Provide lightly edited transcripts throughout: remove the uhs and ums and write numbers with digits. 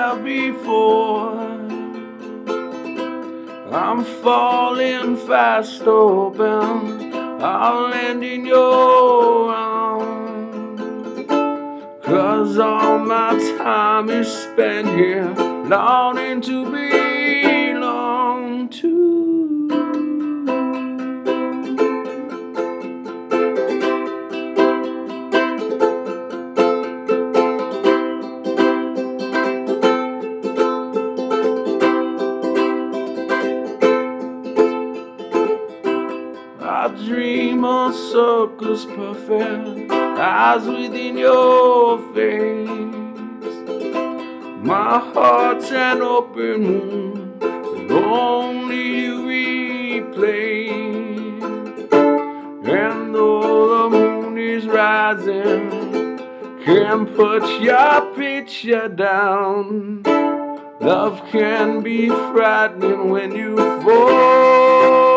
have before. I'm falling fast open, I'll land in your arms, 'cause all my time is spent here, longing to belong to you. I dream of circles perfect, eyes within your face. My heart's an open wound that only you replay. And though the moon is rising, can't put your picture down. Love can be frightening when you fall.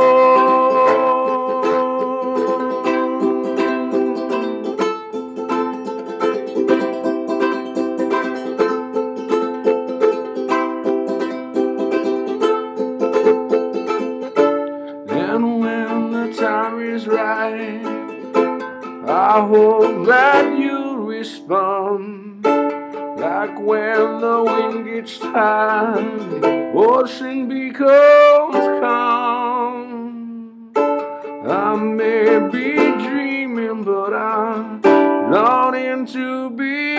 And when the time is right, I hope that you respond. Like when the wind gets tired, the ocean becomes calm. I may be dreaming, but I'm longing to be